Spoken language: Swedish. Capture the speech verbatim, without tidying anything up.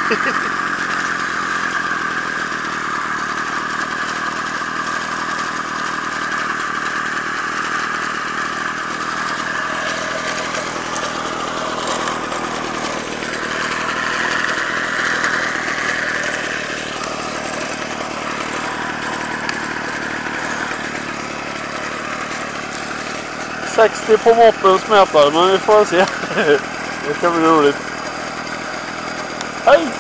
sextio på moppen smätar, men vi får se. Det kan bli roligt. Hej!